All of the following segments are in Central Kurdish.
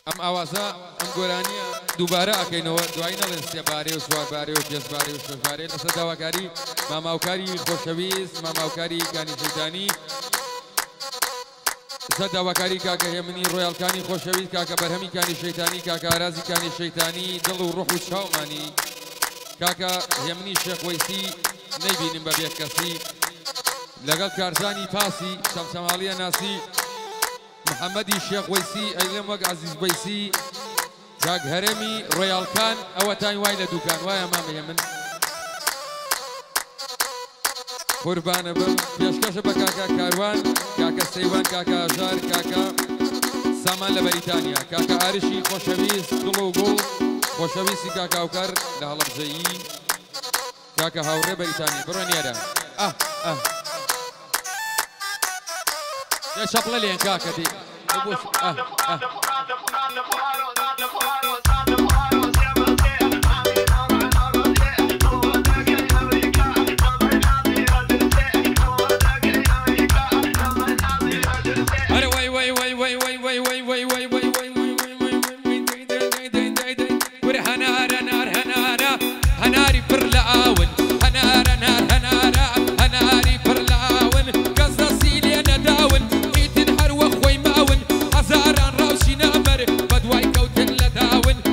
ام اوازا ام گورانیه دوباره اکینو دواینا لنسیا باری و سوار باری و پیش باری و شش باری نسد دواکاری ماماوکاری خوشویز ماماوکاری کانی شیطانی نسد دواکاری کاکا همینی رویال کانی خوشویز کاکا برهمی کانی شیطانی کاکا رازی کانی شیطانی دل و روح و شاومانی کاکا همینی شیخ ویسی نبینیم ببیک کسی لقل کارزانی پاسی شمسمالی ناسی محمدی شیخ ویسی ایلم وق عزیز ویسی کاک هرمی رویال کان او تاین وای لدوکان وای امامي من قربان بم پیشکش بکاکا کاروان کاکا سیوان کاکا جار کاکا سامان لبریتانیا کاکا عرشی خوشویس دلو گل خوشویسی کاکا وکر لهلا بجایی کاکا هاوره بریتانیا برونیارا يا شبلة لين كاكا دي بدواي كوتن لداون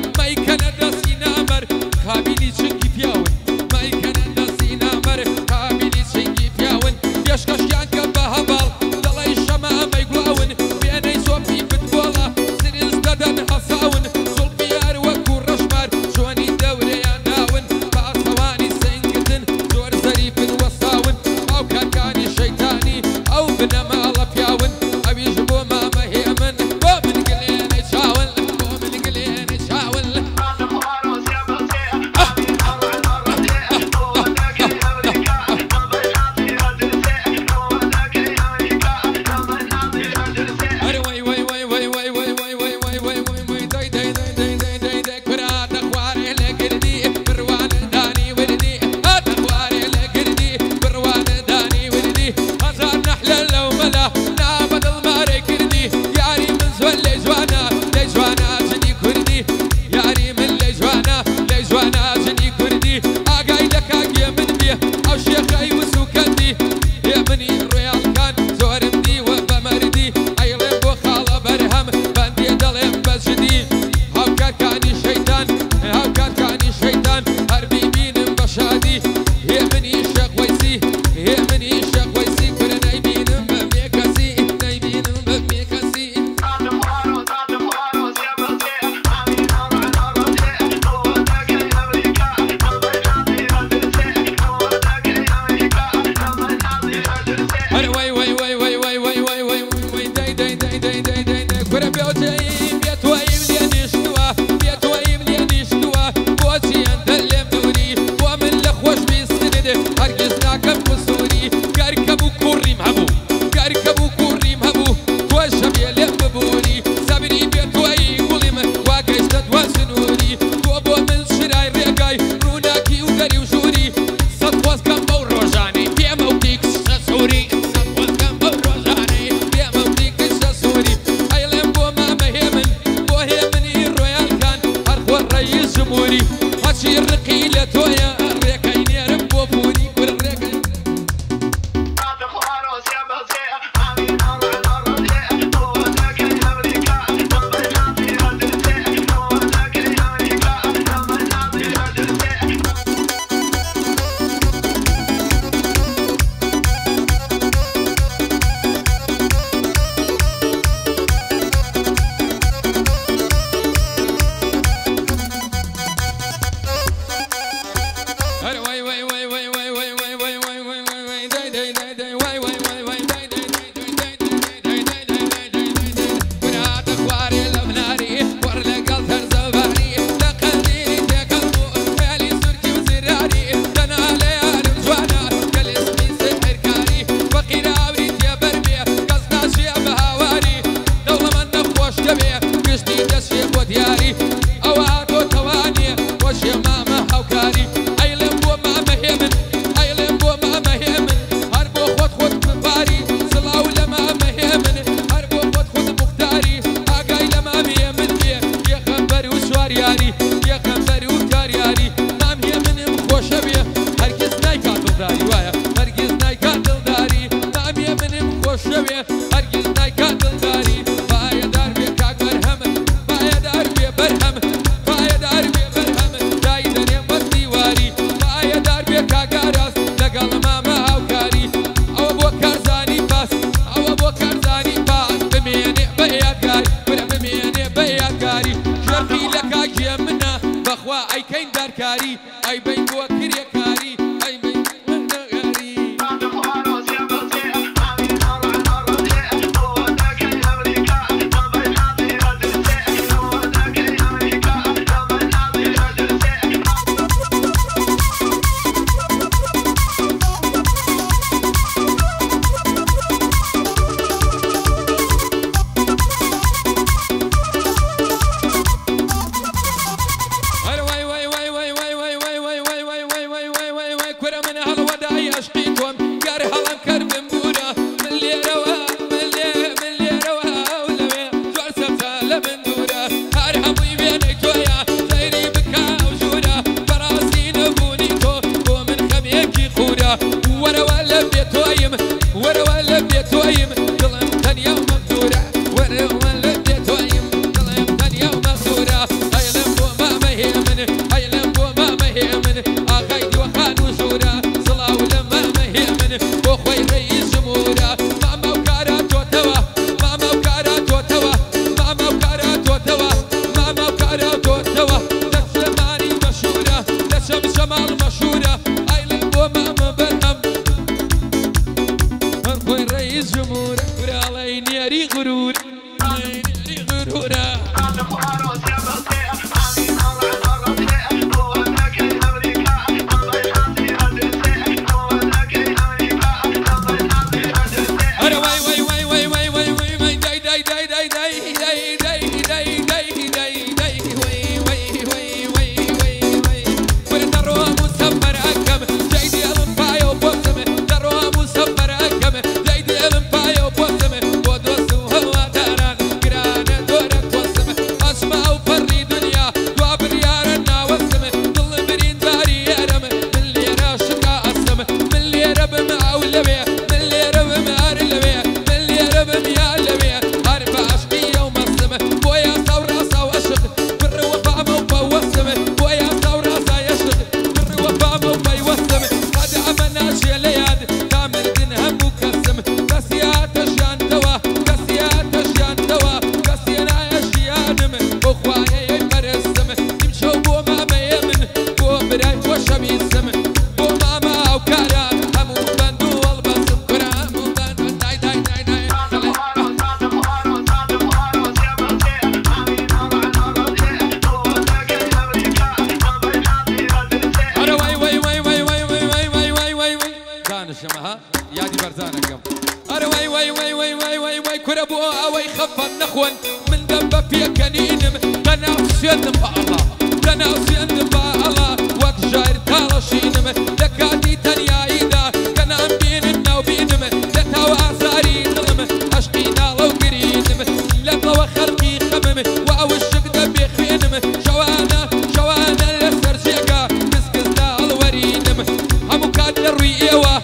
يادي برزانكم أرى وي وي وي وي وي وي وي كربوا وي خفا نخون من دم في كنينم تناوسين بالله تناوسين بالله وقت جاير تالشينم لكادي تنيا إذا كان أم بيننا وبينم لتوا أزاري ظلم أشقينا لو قرينم لطوا خلقي خمم وأوشك دبي خينم شوانا شوانا لسرجيكا مسكزنا الورينم همو كاد الرئيوة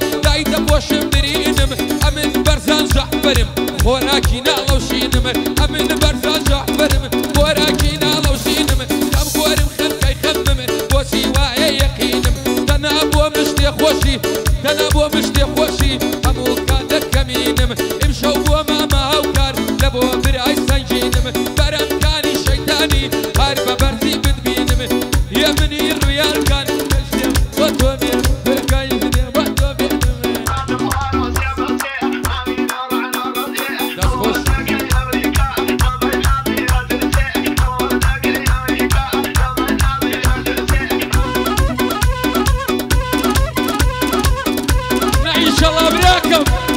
وشم برينم أمن برزان جحفرم خوراكينا لو شينم أمن برزان جحفرم خوراكينا لو شينم كم خورم خلقي خمم بوسي واعي يقينم تنابو مشتي خوشي تنابو مشتي خوشي همو كادك كمينم امشو بو ماما هوكار لبو براي سنجينم برم كاني شيطاني هارب برزي بدبينم يا مني الريال كان تشتم وتومير بركاي إن شاء الله برياكم.